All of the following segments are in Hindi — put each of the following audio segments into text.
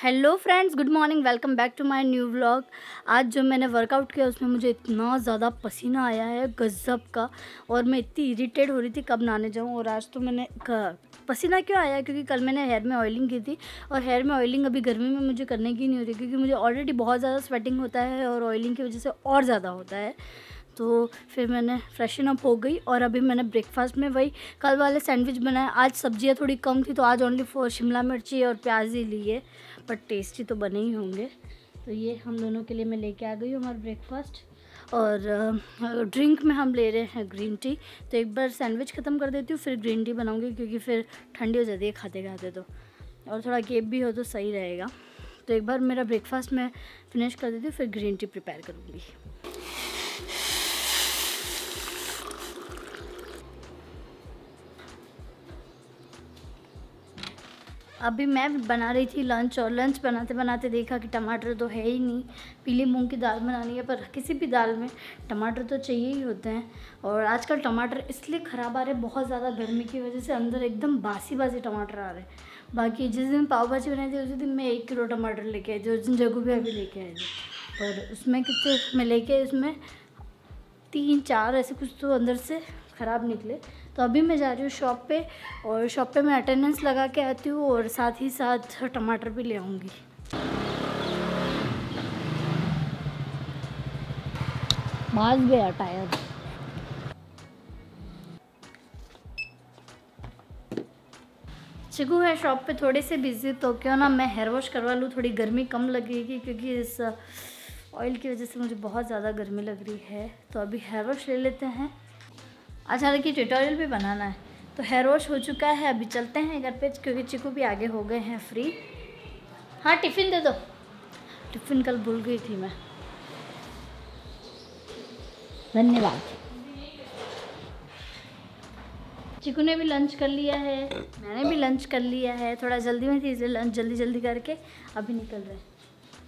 Hello friends, good morning. Welcome back to my new vlog. आज जो मैंने वर्कआउट किया उसमें मुझे इतना ज़्यादा पसीना आया है गज़ब का, और मैं इतनी इरिटेट हो रही थी कब नहाने जाऊँ। और आज तो मैंने पसीना क्यों आया, क्योंकि कल मैंने हेयर में ऑयलिंग की थी, और हेयर में ऑयलिंग अभी गर्मी में मुझे करने की नहीं हो रही, क्योंकि मुझे ऑलरेडी बहुत ज़्यादा स्वेटिंग होता है और ऑयलिंग की वजह से और ज़्यादा होता है। तो फिर मैंने फ्रेशन अप हो गई और अभी मैंने ब्रेकफास्ट में वही कल वाले सैंडविच बनाए। आज सब्जियां थोड़ी कम थी तो आज ओनली 4 शिमला मिर्ची और प्याज ही लिए, बट टेस्टी तो बने ही होंगे। तो ये हम दोनों के लिए मैं लेके आ गई हूँ हमारा ब्रेकफास्ट। और ड्रिंक में हम ले रहे हैं ग्रीन टी। तो एक बार सैंडविच ख़त्म कर देती हूँ, फिर ग्रीन टी बनाऊँगी, क्योंकि फिर ठंडी हो जाती है खाते खाते तो, और थोड़ा गैप भी हो तो सही रहेगा। तो एक बार मेरा ब्रेकफास्ट मैं फिनिश कर देती हूँ, फिर ग्रीन टी प्रिपेयर करूँगी। अभी मैं बना रही थी लंच, और लंच बनाते बनाते देखा कि टमाटर तो है ही नहीं। पीली मूंग की दाल बनानी है, पर किसी भी दाल में टमाटर तो चाहिए ही होते हैं। और आजकल टमाटर इसलिए ख़राब आ रहे हैं, बहुत ज़्यादा गर्मी की वजह से अंदर एकदम बासी बासी टमाटर आ रहे हैं। बाकी जिस दिन पाव भाजी बनाई थी उसी दिन मैं 1 किलो टमाटर लेके आई थी, उस दिन जगू भी अभी लेके आई थी। पर उसमें कितने मैं लेके, उसमें 3-4 ऐसे कुछ तो अंदर से ख़राब निकले। तो अभी मैं जा रही हूँ शॉप पे, और शॉप पे मैं अटेंडेंस लगा के आती हूँ, और साथ ही साथ टमाटर भी ले आऊँगी। भाग गया टायर। चिकू है शॉप पे थोड़े से बिजी, तो क्यों ना मैं हेयर वॉश करवा लूँ, थोड़ी गर्मी कम लगेगी, क्योंकि इस ऑयल की वजह से मुझे बहुत ज़्यादा गर्मी लग रही है। तो अभी हेयर वॉश ले लेते हैं। अच्छा, देखिए ट्यूटोरियल भी बनाना है। तो हेयर वॉश हो चुका है, अभी चलते हैं घर पे, क्योंकि चिकू भी आगे हो गए हैं फ्री। हाँ, टिफ़िन दे दो। टिफ़िन कल भूल गई थी मैं, धन्यवाद। चिकू ने भी लंच कर लिया है, मैंने भी लंच कर लिया है। थोड़ा जल्दी में थी इसलिए लंच जल्दी जल्दी करके अभी निकल रहे हैं।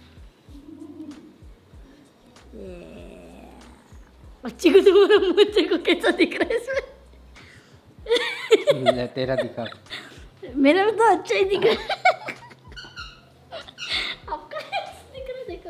बच्ची को तुम्हारा मुँह को कैसा दिख रहा है इसमें? तेरा दिखा, मेरा भी तो अच्छा ही दिख रहा है। आपका दिख रहा, देखो।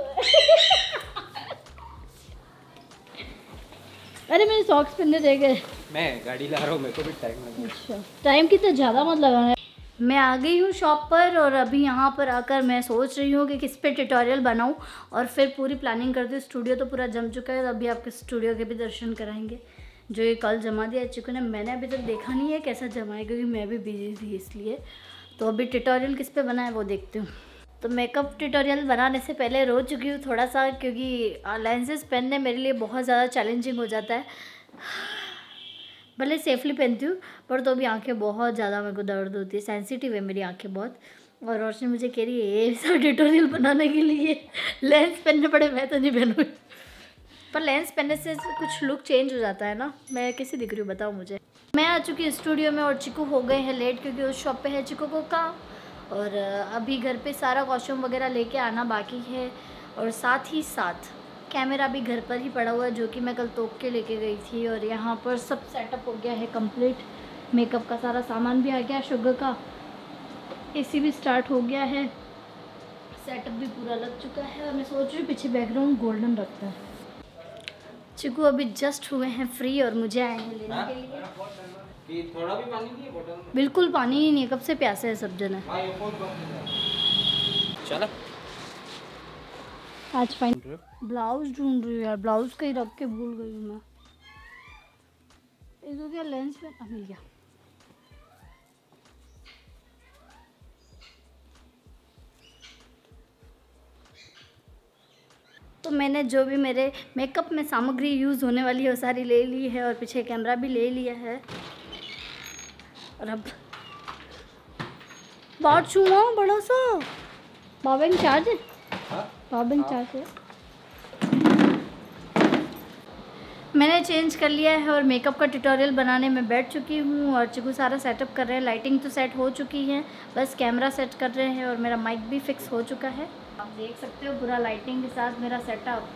अरे मेरे सॉक्स पहनने रह गए। मैं गाड़ी ला रहा हूँ, मेरे को भी टाइम लगा। अच्छा, टाइम कितना ज़्यादा मत लगाना है। मैं आ गई हूँ शॉप पर, और अभी यहाँ पर आकर मैं सोच रही हूँ कि किस पे ट्यूटोरियल बनाऊँ, और फिर पूरी प्लानिंग करती हूँ। स्टूडियो तो पूरा जम चुका है, तो अभी आपके स्टूडियो के भी दर्शन कराएंगे, जो ये कल जमा दिया चिकू ने। मैंने अभी तक देखा नहीं है कैसा जमा है, क्योंकि मैं भी बिजी थी इसलिए। तो अभी ट्यूटोरियल किस पे बना है वो देखती हूँ। तो मेकअप ट्यूटोरियल बनाने से पहले रो चुकी हूँ थोड़ा सा, क्योंकि लेंसेज पहनने मेरे लिए बहुत ज़्यादा चैलेंजिंग हो जाता है। भले सेफली पहनती हूँ, पर तो भी आंखें बहुत ज़्यादा मेरे को दर्द होती है, सेंसिटिव है मेरी आंखें बहुत। और रोशनी मुझे कह रही है ये सब ट्यूटोरियल बनाने के लिए लेंस पहनने पड़े, मैं तो नहीं पहनूँगी। पर लेंस पहनने से कुछ लुक चेंज हो जाता है ना। मैं कैसी दिख रही हूँ बताओ मुझे। मैं आ चुकी स्टूडियो में, और चिकू हो गए हैं लेट, क्योंकि उस शॉप पे है चिकू को काम। और अभी घर पे सारा कॉस्ट्यूम वगैरह लेके आना बाकी है, और साथ ही साथ कैमरा भी घर पर ही पड़ा हुआ है, जो कि मैं कल तोप के लेके गई थी। और यहाँ पर सब सेटअप हो गया है कंप्लीट। मेकअप का सारा सामान भी आ गया, शुगर का एसी भी स्टार्ट हो गया है, सेटअप भी पूरा लग चुका है। और मैं सोच रही हूँ पीछे बैकग्राउंड गोल्डन रखता है। चिकू अभी जस्ट हुए हैं फ्री, और मुझे आए हैं लेने के लिए। थोड़ा भी पानी नहीं है बोतल में? बिल्कुल पानी ही नहीं है, कब से प्यासे है सब जने। चलो आज फाइन ब्लाउज ढूंढ रही हूँ यार, ब्लाउज का ही रख के भूल गई हूँ मैं। इसको क्या लेंस पे मिल गया। तो मैंने जो भी मेरे मेकअप में सामग्री यूज़ होने वाली है वो सारी ले ली है, और पीछे कैमरा भी ले लिया है। और अब बाट छूआ बड़ा सा पावर बैंक चार्ज है, पावर बैंक चार्ज है। मैंने चेंज कर लिया है और मेकअप का ट्यूटोरियल बनाने में बैठ चुकी हूँ, और चिकू सारा सेटअप कर रहे हैं। लाइटिंग तो सेट हो चुकी है, बस कैमरा सेट कर रहे हैं, और मेरा माइक भी फिक्स हो चुका है। आप देख सकते हो पूरा लाइटिंग के साथ मेरा सेटअप।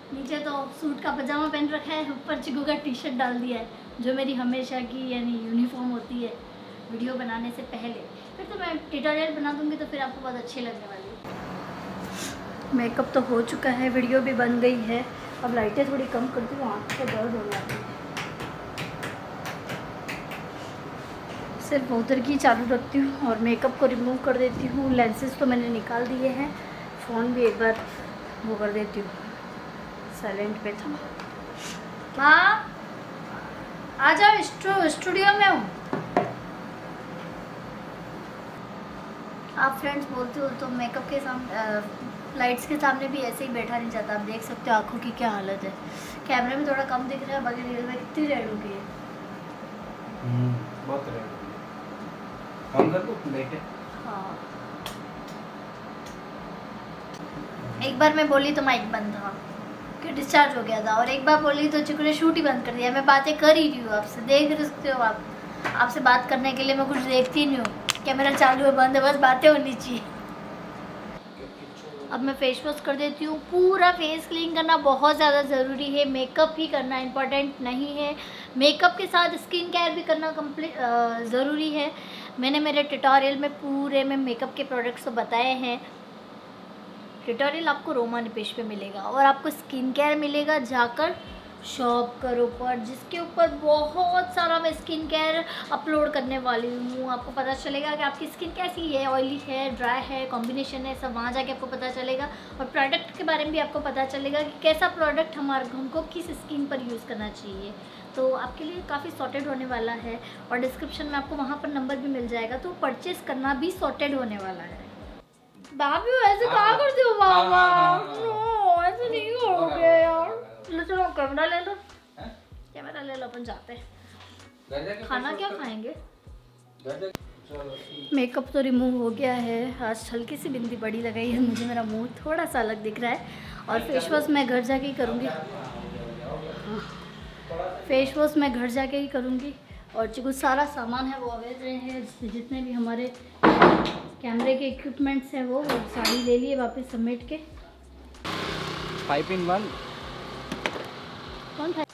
नीचे तो सूट का पजामा पहन रखा है, ऊपर चिकू का टी शर्ट डाल दिया है, जो मेरी हमेशा की यानी यूनिफॉर्म होती है वीडियो बनाने से पहले। फिर तो मैं ट्यूटोरियल बना दूँगी तो फिर आपको बहुत अच्छी लगने वाली है। मेकअप तो हो चुका है, वीडियो भी बन गई है। अब लाइटें थोड़ी कम करती हूँ, आँख से दर्द हो जाती है। सिर्फ उधर की चालू रखती हूँ और मेकअप को रिमूव कर देती हूँ। लेंसेज तो मैंने निकाल दिए हैं, फ़ोन भी एक बार वो कर देती हूँ, साइलेंट पे था। माँ आ जाओ, स्टूडियो में हूँ। आप फ्रेंड्स बोलते हो तो मेकअप के सामने लाइट्स के सामने भी ऐसे ही बैठा नहीं जाता। आप देख सकते हो आँखों की क्या हालत है। कैमरे में थोड़ा कम दिख रहा है, बाकी रियल में कितनी रेड हो गई है। बहुत रेड कम कर दो लेटे। हाँ, एक बार मैं बोली तो माइक बंद था कि डिस्चार्ज हो गया था, और एक बार बोली तो चिकू ने शूट ही बंद कर दिया। मैं बातें कर ही रही हूँ आपसे, देख सकते हो आप। आपसे बात करने के लिए मैं कुछ देखती नहीं हूँ, कैमरा चालू है बंद है, बस बातें होनी चाहिए। अब मैं फेस वॉश कर देती हूँ। पूरा फेस क्लीन करना बहुत ज़्यादा ज़रूरी है, मेकअप ही करना इम्पोर्टेंट नहीं है। मेकअप के साथ स्किन केयर भी करना ज़रूरी है। मैंने मेरे ट्यूटोरियल में पूरे में मेकअप के प्रोडक्ट्स तो बताए हैं। ट्यूटोरियल आपको रोमा निपेश पे मिलेगा, और आपको स्किन केयर मिलेगा जाकर शॉप करो पर, जिसके ऊपर बहुत सारा मैं स्किन केयर अपलोड करने वाली हूँ। आपको पता चलेगा कि आपकी स्किन कैसी है, ऑयली है, ड्राई है, कॉम्बिनेशन है, सब वहाँ जाके आपको पता चलेगा। और प्रोडक्ट के बारे में भी आपको पता चलेगा कि कैसा प्रोडक्ट हमको किस स्किन पर यूज़ करना चाहिए। तो आपके लिए काफ़ी सॉर्टेड होने वाला है, और डिस्क्रिप्शन में आपको वहाँ पर नंबर भी मिल जाएगा, तो परचेज़ करना भी सॉर्टेड होने वाला है। बाबू ऐसे कहाँ करते हो बाबा? नो, ऐसे नहीं करोगे यार। चलो कैमरा ले लो, कैमरा ले लो, अपन जाते हैं। खाना क्या खाएंगे? मेकअप तो रिमूव हो गया है। आज हल्की सी बिंदी बड़ी लगाई है मुझे, मेरा मुंह थोड़ा सा अलग दिख रहा है। और फेस वॉश मैं घर जाके ही करूँगी। फेस वॉश मैं घर जाके ही करूँगी। और जो कुछ सारा सामान है वो अवेज रहे हैं, जितने भी हमारे कैमरे के इक्विपमेंट्स हैं वो साड़ी ले लिए वापस समेट के। 5 in 1 कौन था?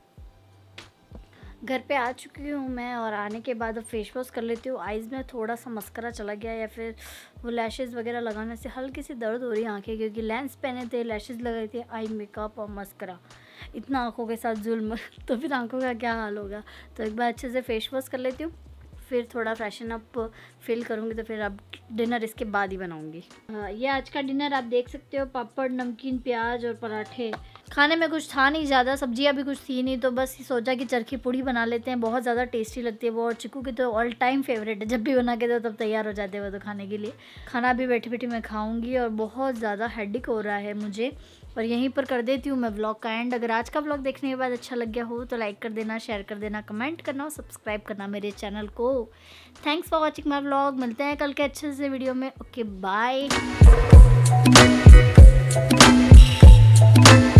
घर पे आ चुकी हूँ मैं, और आने के बाद अब फेस वॉश कर लेती हूँ। आइज़ में थोड़ा सा मस्करा चला गया, या फिर वो लैशेज़ वगैरह लगाने से हल्की सी दर्द हो रही है आंखें, क्योंकि लेंस पहने थे, लैशेज़ लगाए थे, आई मेकअप और मस्करा, इतना आंखों के साथ जुल्म तो फिर आंखों का क्या हाल होगा। तो एक बार अच्छे से फेस वॉश कर लेती हूँ, फिर थोड़ा फ्रेशन अप फील करूँगी, तो फिर अब डिनर इसके बाद ही बनाऊँगी। ये आज का डिनर आप देख सकते हो, पापड़, नमकीन, प्याज और पराठे। खाने में कुछ था नहीं ज़्यादा, सब्जियां भी कुछ थी नहीं, तो बस सोचा कि चरखी पूड़ी बना लेते हैं। बहुत ज़्यादा टेस्टी लगती है वो, और चिकू की तो ऑल टाइम फेवरेट है। जब भी बना के दो तब तैयार हो जाते हैं वो तो खाने के लिए। खाना भी बैठी बैठी मैं खाऊंगी, और बहुत ज़्यादा हेडेक हो रहा है मुझे। और यहीं पर कर देती हूँ मैं व्लॉग का एंड। अगर आज का व्लॉग देखने के बाद अच्छा लग गया हो तो लाइक कर देना, शेयर कर देना, कमेंट करना और सब्सक्राइब करना मेरे चैनल को। Thanks for watching my vlog. मिलते हैं कल के अच्छे से वीडियो में। Okay bye.